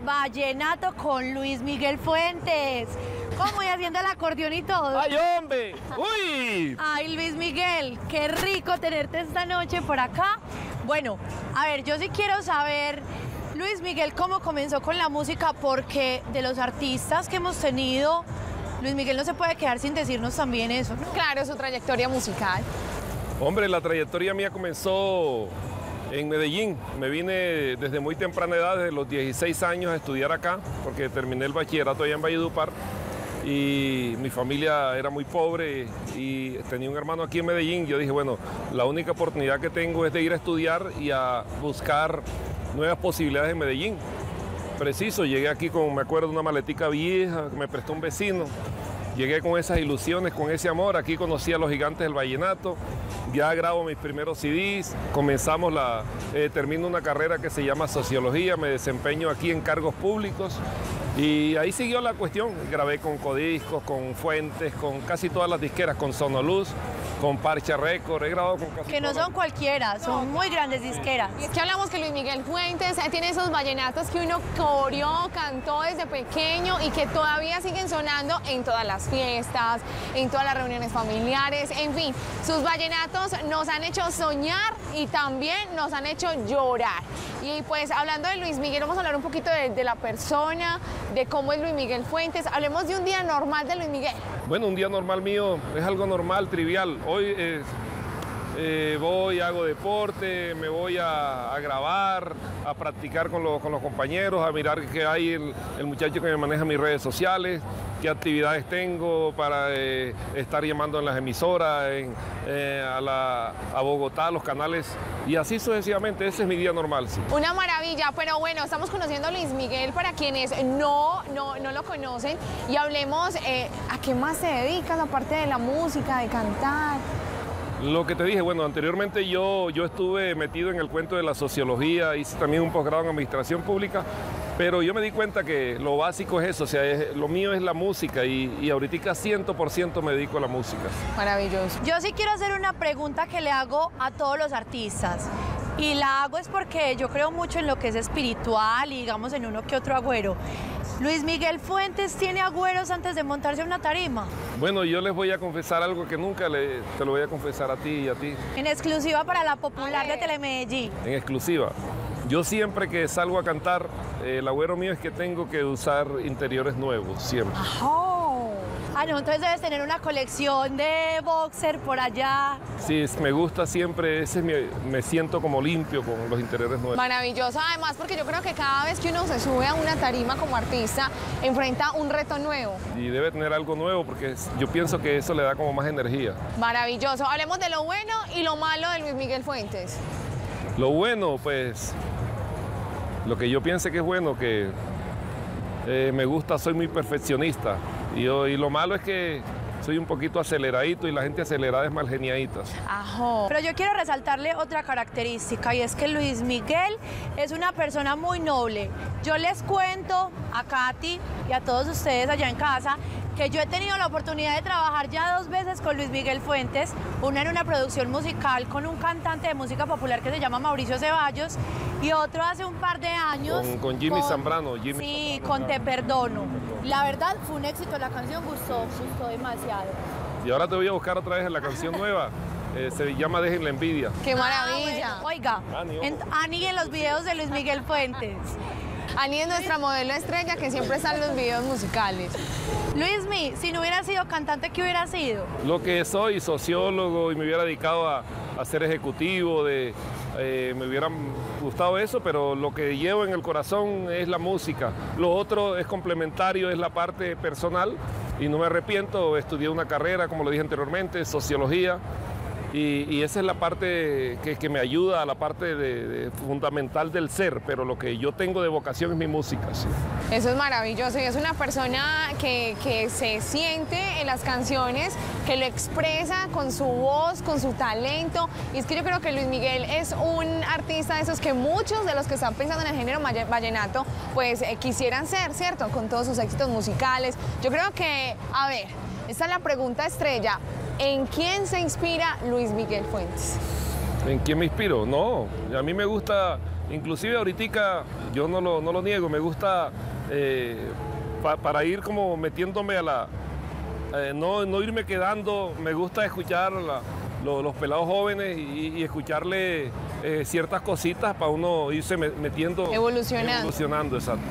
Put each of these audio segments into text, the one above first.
Vallenato con Luis Miguel Fuentes. ¿Cómo voy haciendo el acordeón y todo? ¡Ay, hombre! ¡Uy! Ay, Luis Miguel, qué rico tenerte esta noche por acá. Bueno, a ver, yo sí quiero saber, Luis Miguel, cómo comenzó con la música, porque de los artistas que hemos tenido, Luis Miguel no se puede quedar sin decirnos también eso, ¿no? Claro, su trayectoria musical. Hombre, la trayectoria mía comenzó en Medellín. Me vine desde muy temprana edad, desde los 16 años, a estudiar acá, porque terminé el bachillerato allá en Valledupar. Y mi familia era muy pobre y tenía un hermano aquí en Medellín. Yo dije, bueno, la única oportunidad que tengo es de ir a estudiar y a buscar nuevas posibilidades en Medellín. Preciso, llegué aquí con, me acuerdo, una maletica vieja que me prestó un vecino. Llegué con esas ilusiones, con ese amor. Aquí conocí a los gigantes del vallenato. Ya grabo mis primeros CDs. Termino una carrera que se llama Sociología. Me desempeño aquí en cargos públicos. Y ahí siguió la cuestión. Grabé con Codiscos, con Fuentes, con casi todas las disqueras, con Sonoluz, con Parcha Record. He grabado con casi Que no todas. son cualquiera, son muy grandes disqueras. Y es que hablamos que Luis Miguel Fuentes tiene esos vallenatos que uno coreó, cantó desde pequeño y que todavía siguen sonando en todas las fiestas, en todas las reuniones familiares, en fin. Sus vallenatos nos han hecho soñar y también nos han hecho llorar. Y pues hablando de Luis Miguel, vamos a hablar un poquito de la persona, de cómo es Luis Miguel Fuentes. Hablemos de un día normal de Luis Miguel. Bueno, un día normal mío es algo normal, trivial. Hoy voy, hago deporte, me voy a grabar, a practicar con los compañeros, a mirar qué hay el muchacho que me maneja mis redes sociales, qué actividades tengo para estar llamando en las emisoras, a Bogotá, a los canales, y así sucesivamente. Ese es mi día normal, sí. Una maravilla, pero bueno, estamos conociendo a Luis Miguel para quienes no lo conocen y hablemos a qué más se dedicas aparte de la música, de cantar. Lo que te dije, bueno, anteriormente yo estuve metido en el cuento de la sociología, hice también un posgrado en administración pública, pero yo me di cuenta que lo básico es eso, o sea, lo mío es la música y ahorita 100% me dedico a la música. Maravilloso. Yo sí quiero hacer una pregunta que le hago a todos los artistas. Y la hago es porque yo creo mucho en lo que es espiritual y digamos en uno que otro agüero. ¿Luis Miguel Fuentes tiene agüeros antes de montarse a una tarima? Bueno, yo les voy a confesar algo que nunca te lo voy a confesar a ti y a ti. En exclusiva para la popular de Telemedellín. En exclusiva. Yo siempre que salgo a cantar, el agüero mío es que tengo que usar interiores nuevos, siempre. Ah, no, entonces debes tener una colección de boxer por allá. Sí, me gusta siempre, me siento como limpio con los interiores nuevos. Maravilloso, además porque yo creo que cada vez que uno se sube a una tarima como artista, enfrenta un reto nuevo. Y debe tener algo nuevo porque yo pienso que eso le da como más energía. Maravilloso, hablemos de lo bueno y lo malo de Luis Miguel Fuentes. Lo bueno, pues, lo que yo piense que es bueno, que me gusta, soy muy perfeccionista. Y lo malo es que soy un poquito aceleradito y la gente acelerada es malgeniadita. Ajo. Pero yo quiero resaltarle otra característica y es que Luis Miguel es una persona muy noble. Yo les cuento a Katy y a todos ustedes allá en casa que yo he tenido la oportunidad de trabajar ya 2 veces con Luis Miguel Fuentes, una en una producción musical con un cantante de música popular que se llama Mauricio Ceballos y otro hace un par de años. Con Jimmy Zambrano. Sí, con Te Perdono. La verdad fue un éxito, la canción gustó demasiado. Y ahora te voy a buscar otra vez en la canción nueva, se llama Dejen la envidia. ¡Qué maravilla! Bueno, oiga, Ani en los videos de Luis Miguel Fuentes. Ani es nuestra modelo estrella que siempre está en los videos musicales. Luismi, si no hubiera sido cantante, ¿qué hubiera sido? Lo que soy, sociólogo, y me hubiera dedicado a ser ejecutivo, me hubiera gustado eso, pero lo que llevo en el corazón es la música. Lo otro es complementario, es la parte personal, y no me arrepiento, estudié una carrera, como lo dije anteriormente, sociología, y esa es la parte que me ayuda a la parte fundamental del ser, pero lo que yo tengo de vocación es mi música. Sí. Eso es maravilloso y es una persona que se siente en las canciones, que lo expresa con su voz, con su talento. Y es que yo creo que Luis Miguel es un artista de esos que muchos de los que están pensando en el género vallenato pues quisieran ser, ¿cierto? Con todos sus éxitos musicales. Yo creo que, a ver, esta es la pregunta estrella. ¿En quién se inspira Luis Miguel Fuentes? ¿En quién me inspiro? No, a mí me gusta, inclusive ahorita yo no lo niego, me gusta para ir como metiéndome a la... no irme quedando, me gusta escuchar los pelados jóvenes y escucharle ciertas cositas para uno irse metiendo. Evolucionando, exacto.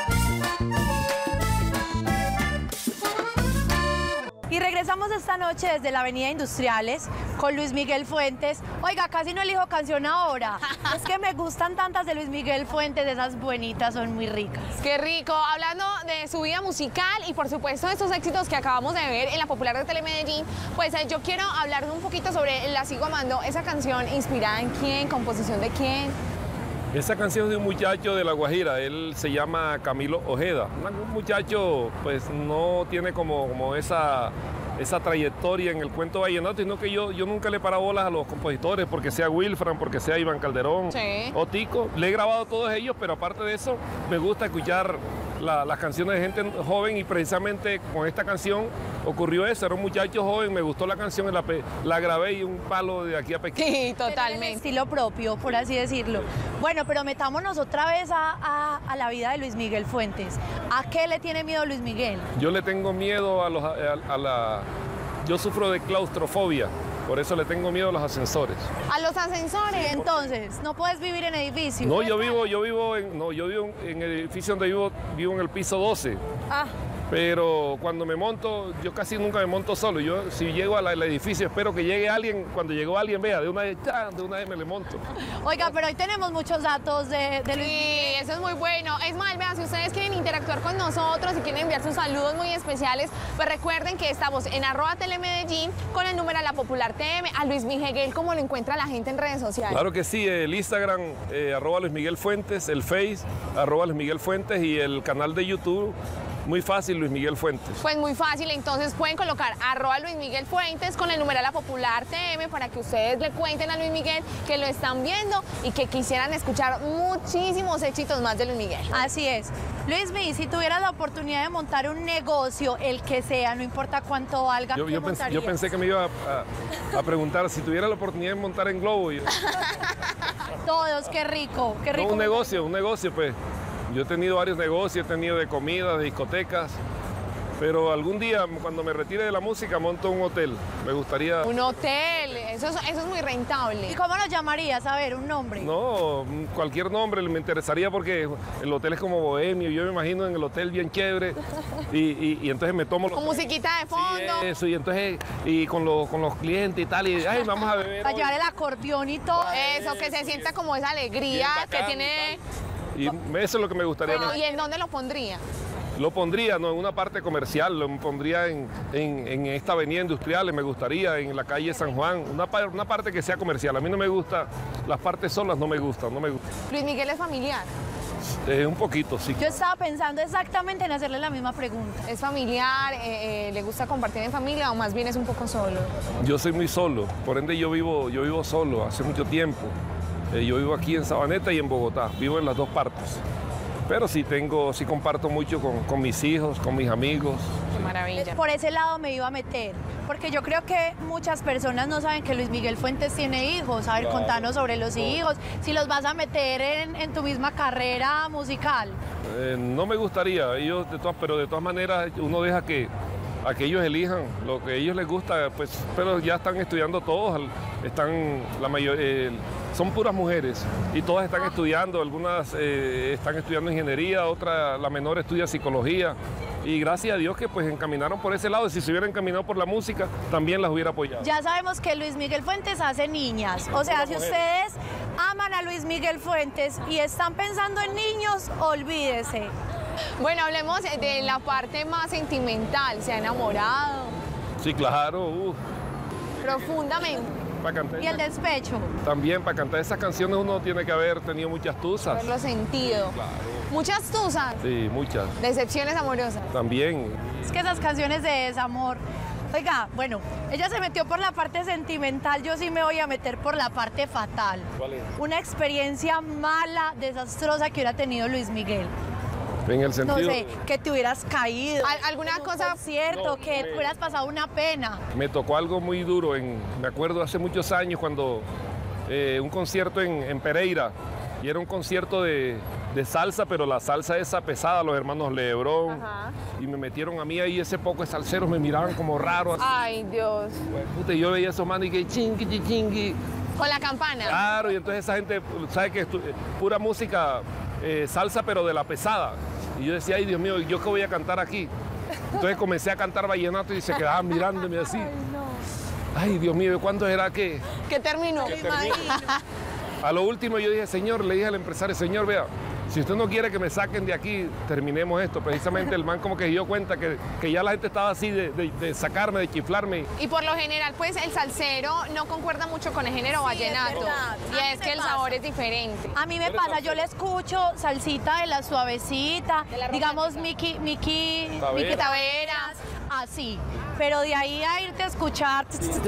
Y regresamos esta noche desde la Avenida Industriales con Luis Miguel Fuentes. Oiga, casi no elijo canción ahora. Es que me gustan tantas de Luis Miguel Fuentes, esas buenitas, son muy ricas. ¡Qué rico! Hablando de su vida musical y por supuesto de estos éxitos que acabamos de ver en la Popular de Telemedellín, pues yo quiero hablar un poquito sobre La Sigo Amando, esa canción inspirada en quién, composición de quién. Esa canción es de un muchacho de La Guajira, él se llama Camilo Ojeda. Un muchacho pues no tiene como esa trayectoria en el cuento vallenato, sino que yo nunca le paro bolas a los compositores, porque sea Wilfran, porque sea Iván Calderón o Tico. Le he grabado a todos ellos, pero aparte de eso me gusta escuchar las canciones de gente joven y precisamente con esta canción ocurrió eso. Era un muchacho joven, me gustó la canción, la grabé y un palo de aquí a Pekín. Sí, totalmente. El estilo propio, por así decirlo. Bueno, pero metámonos otra vez a la vida de Luis Miguel Fuentes. ¿A qué le tiene miedo Luis Miguel? Yo le tengo miedo yo sufro de claustrofobia. Por eso le tengo miedo a los ascensores. ¿A los ascensores? Entonces, ¿no puedes vivir en edificios? No, yo vivo en el edificio donde vivo en el piso 12. Ah. Pero cuando me monto, yo casi nunca me monto solo. Yo si llego al edificio espero que llegue alguien, cuando llegó alguien, vea, de una vez me le monto. Oiga, pero hoy tenemos muchos datos de Luis Miguel. Sí, eso es muy bueno. Es más, vean, si ustedes quieren interactuar con nosotros y quieren enviar sus saludos muy especiales, pues recuerden que estamos en @telemedellín con el número La Popular TM. A Luis Miguel, ¿cómo lo encuentra la gente en redes sociales? Claro que sí, el Instagram, @Luis Miguel Fuentes, el Face, @Luis Miguel Fuentes y el canal de YouTube. Muy fácil, Luis Miguel Fuentes. Pues muy fácil, entonces pueden colocar @Luis Miguel Fuentes con el numeral La Popular TM para que ustedes le cuenten a Luis Miguel que lo están viendo y que quisieran escuchar muchísimos éxitos más de Luis Miguel. Así es. Luis Miguel, si tuvieras la oportunidad de montar un negocio, el que sea, no importa cuánto valga, yo pensé que me iba a preguntar si tuviera la oportunidad de montar en Globo. Todos, qué rico, qué rico. No, un negocio, pues. Yo he tenido varios negocios, he tenido de comida, de discotecas, pero algún día, cuando me retire de la música, monto un hotel. Me gustaría... Un hotel, eso es muy rentable. ¿Y cómo lo llamarías? A ver, un nombre. No, cualquier nombre me interesaría porque el hotel es como bohemio, yo me imagino en el hotel bien chévere y entonces me tomo... Con musiquita de fondo. Sí, eso, y entonces con los clientes y tal, y ay, vamos a beber. Para llevar el acordeón y todo. Eso, que se sienta como esa alegría que tiene... Y eso es lo que me gustaría. Bueno, ¿y en dónde lo pondría? Lo pondría, no en una parte comercial, lo pondría en esta avenida industrial, me gustaría, en la calle San Juan, una parte que sea comercial. A mí no me gusta, las partes solas no me gustan. Luis Miguel es familiar. Un poquito, sí. Yo estaba pensando exactamente en hacerle la misma pregunta. ¿Es familiar? ¿Le gusta compartir en familia o más bien es un poco solo? Yo soy muy solo, por ende yo vivo solo hace mucho tiempo. Yo vivo aquí en Sabaneta y en Bogotá, vivo en las dos partes. Pero sí comparto mucho con mis hijos, con mis amigos. Qué maravilla. Por ese lado me iba a meter, porque yo creo que muchas personas no saben que Luis Miguel Fuentes tiene hijos. A ver, Claro. Contanos sobre los hijos, si los vas a meter en tu misma carrera musical. No me gustaría, pero de todas maneras uno deja que ellos elijan lo que a ellos les gusta, pues, pero ya están estudiando todos, son puras mujeres y todas están estudiando, algunas están estudiando ingeniería, otra, la menor estudia psicología y gracias a Dios que pues encaminaron por ese lado, si se hubieran encaminado por la música también las hubiera apoyado. Ya sabemos que Luis Miguel Fuentes hace niñas, o sea, si ustedes aman a Luis Miguel Fuentes y están pensando en niños, olvídese. Bueno, hablemos de la parte más sentimental. ¿Se ha enamorado? Sí, claro. Profundamente. Para cantar Y el despecho. también para cantar esas canciones uno tiene que haber tenido muchas tusas. Haberlo sentido. Claro. Muchas tusas. Sí, muchas. Decepciones amorosas. También. Es que esas canciones de desamor. Oiga, bueno, ella se metió por la parte sentimental, yo sí me voy a meter por la parte fatal. ¿Cuál es? Una experiencia mala, desastrosa que hubiera tenido Miguel. En el sentido... No sé, que te hubieras caído. ¿Alguna cosa? Cierto, que te hubieras pasado una pena. Me tocó algo muy duro, me acuerdo hace muchos años cuando un concierto en Pereira Y era un concierto de salsa, pero la salsa esa pesada, los hermanos Lebrón. Ajá. Y me metieron a mí ahí, ese poco de salseros me miraban como raro. Ay, Dios. Pues, puta, y yo veía a esos manos y que chingui, chingui. Con la campana. Claro, y entonces esa gente, ¿sabe que pura música salsa, pero de la pesada? Y yo decía, ay, Dios mío, ¿yo qué voy a cantar aquí? Entonces comencé a cantar vallenato y se quedaban mirándome así. Ay, no. Ay, Dios mío, ¿cuándo era que? ¿Qué terminó? Me imagino. A lo último yo dije, señor, le dije al empresario, señor, vea, si usted no quiere que me saquen de aquí, terminemos esto. Precisamente el man como que dio cuenta que ya la gente estaba así de sacarme, de chiflarme. Y por lo general, pues el salsero no concuerda mucho con el género vallenato. verdad. Y A mí es me que el pasa. sabor es diferente. A mí me pasa, yo le escucho salsita de la suavecita, De la digamos romántica. Miki Tavera. Taveras, así. Pero de ahí a irte a escuchar,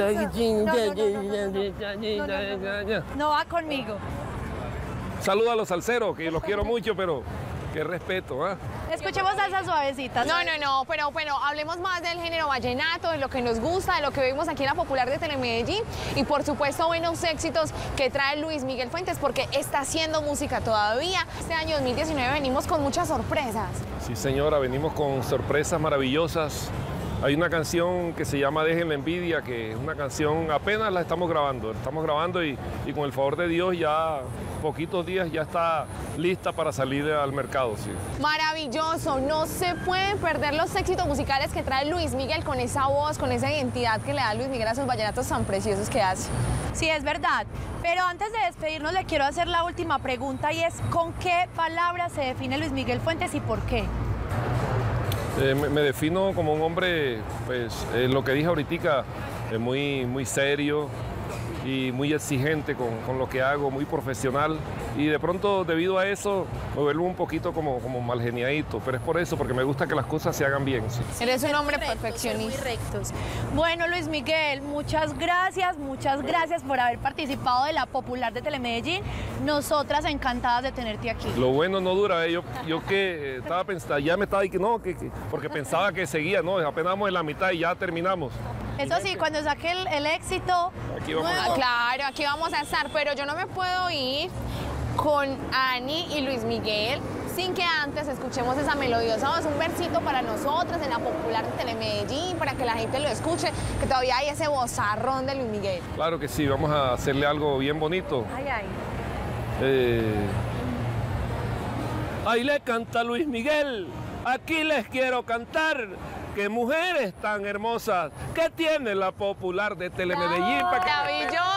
no va conmigo. Saludos a los salseros, que los quiero mucho, pero qué respeto, ¿ah? Escuchemos salsa suavecita. No, pero hablemos más del género vallenato, de lo que nos gusta, de lo que vimos aquí en la Popular de Telemedellín y por supuesto buenos éxitos que trae Luis Miguel Fuentes porque está haciendo música todavía. Este año 2019 venimos con muchas sorpresas. Sí, señora, venimos con sorpresas maravillosas. Hay una canción que se llama Dejen la envidia, que es una canción, apenas la estamos grabando y con el favor de Dios ya poquitos días ya está lista para salir al mercado. Sí. Maravilloso, no se pueden perder los éxitos musicales que trae Luis Miguel con esa voz, con esa identidad que le da Luis Miguel a sus vallenatos tan preciosos que hace. Sí, es verdad. Pero antes de despedirnos le quiero hacer la última pregunta y es ¿con qué palabras se define Luis Miguel Fuentes y por qué? Me defino como un hombre, pues lo que dije ahorita, muy serio y muy exigente con lo que hago, muy profesional. Y de pronto, debido a eso, me vuelvo un poquito como mal geniadito. Pero es por eso, porque me gusta que las cosas se hagan bien. Sí. Eres un hombre Rectos, perfeccionista. muy rectos. Bueno, Luis Miguel, muchas gracias por haber participado de la Popular de Telemedellín. Nosotras encantadas de tenerte aquí. Lo bueno no dura, yo que estaba pensando, ya me estaba diciendo, no, porque pensaba que seguía, no, apenas vamos en la mitad y ya terminamos. Eso sí, cuando saque el éxito, Aquí vamos a nuevo, estar. Claro, aquí vamos a estar, pero yo no me puedo ir con Ani y Luis Miguel sin que antes escuchemos esa melodiosa voz, un versito para nosotras en la Popular de Telemedellín, para que la gente lo escuche, que todavía hay ese vozarrón de Luis Miguel. Claro que sí, vamos a hacerle algo bien bonito. ay, ay. Ahí le canta Luis Miguel, aquí les quiero cantar, que mujeres tan hermosas que tiene la Popular de Telemedellín. Pa' que- Maravilloso.